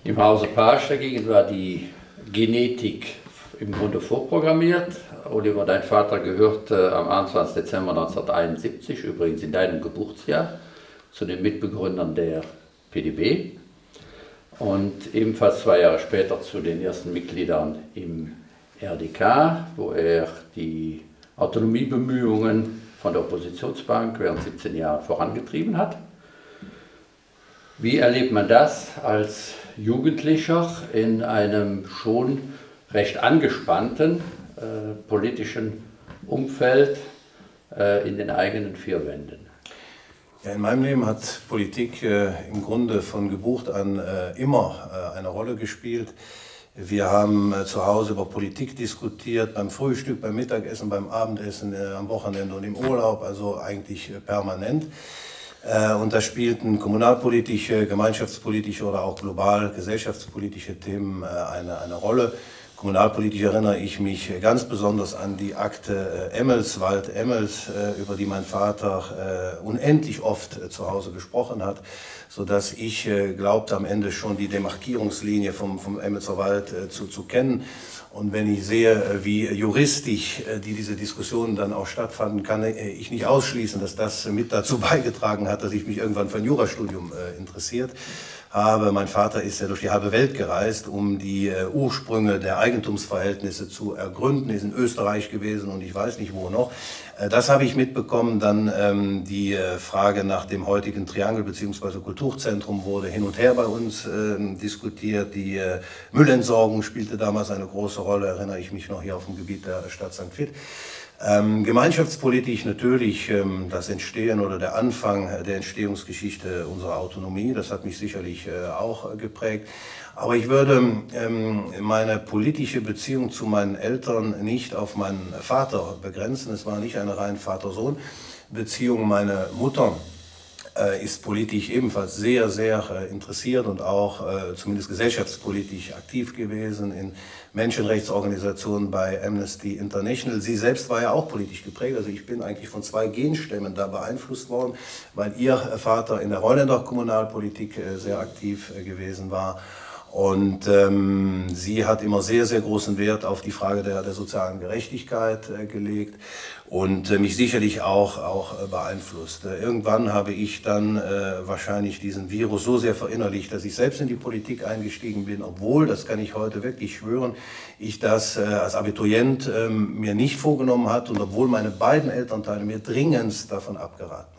Im Hause Pasch dagegen war die Genetik im Grunde vorprogrammiert. Oliver, dein Vater gehörte am 21. Dezember 1971, übrigens in deinem Geburtsjahr, zu den Mitbegründern der PDB und ebenfalls 2 Jahre später zu den ersten Mitgliedern im RDK, wo er die Autonomiebemühungen von der Oppositionsbank während 17 Jahren vorangetrieben hat. Wie erlebt man das als Jugendlicher in einem schon recht angespannten politischen Umfeld in den eigenen 4 Wänden? Ja, in meinem Leben hat Politik im Grunde von Geburt an immer eine Rolle gespielt. Wir haben zu Hause über Politik diskutiert, beim Frühstück, beim Mittagessen, beim Abendessen, am Wochenende und im Urlaub, also eigentlich permanent. Und da spielten kommunalpolitische, gemeinschaftspolitische oder auch global gesellschaftspolitische Themen eine Rolle. Kommunalpolitisch erinnere ich mich ganz besonders an die Akte Emmels, Wald Emmels, über die mein Vater unendlich oft zu Hause gesprochen hat, sodass ich glaubte, am Ende schon die Demarkierungslinie vom Emmelser Wald zu kennen. Und wenn ich sehe, wie juristisch diese Diskussionen dann auch stattfanden, kann ich nicht ausschließen, dass das mit dazu beigetragen hat, dass ich mich irgendwann für ein Jurastudium interessiert habe. Mein Vater ist ja durch die halbe Welt gereist, um die Ursprünge der Eigentumsverhältnisse zu ergründen, ist in Österreich gewesen und ich weiß nicht wo noch. Das habe ich mitbekommen. Dann die Frage nach dem heutigen Triangel bzw. Kulturzentrum wurde hin und her bei uns diskutiert. Die Müllentsorgung spielte damals eine große Rolle, erinnere ich mich noch hier auf dem Gebiet der Stadt St. Vith. Gemeinschaftspolitisch natürlich das Entstehen oder der Anfang der Entstehungsgeschichte unserer Autonomie, das hat mich sicherlich auch geprägt. Aber ich würde meine politische Beziehung zu meinen Eltern nicht auf meinen Vater begrenzen. Es war nicht eine rein Vater-Sohn-Beziehung. Meine Mutter ist politisch ebenfalls sehr, sehr interessiert und auch zumindest gesellschaftspolitisch aktiv gewesen in Menschenrechtsorganisationen bei Amnesty International. Sie selbst war ja auch politisch geprägt, also ich bin eigentlich von 2 Genstämmen da beeinflusst worden, weil ihr Vater in der Reuländer Kommunalpolitik sehr aktiv gewesen war. Und sie hat immer sehr, sehr großen Wert auf die Frage der sozialen Gerechtigkeit gelegt und mich sicherlich auch beeinflusst. Irgendwann habe ich dann wahrscheinlich diesen Virus so sehr verinnerlicht, dass ich selbst in die Politik eingestiegen bin, obwohl, das kann ich heute wirklich schwören, ich das als Abiturient mir nicht vorgenommen hatte und obwohl meine beiden Elternteile mir dringendst davon abgeraten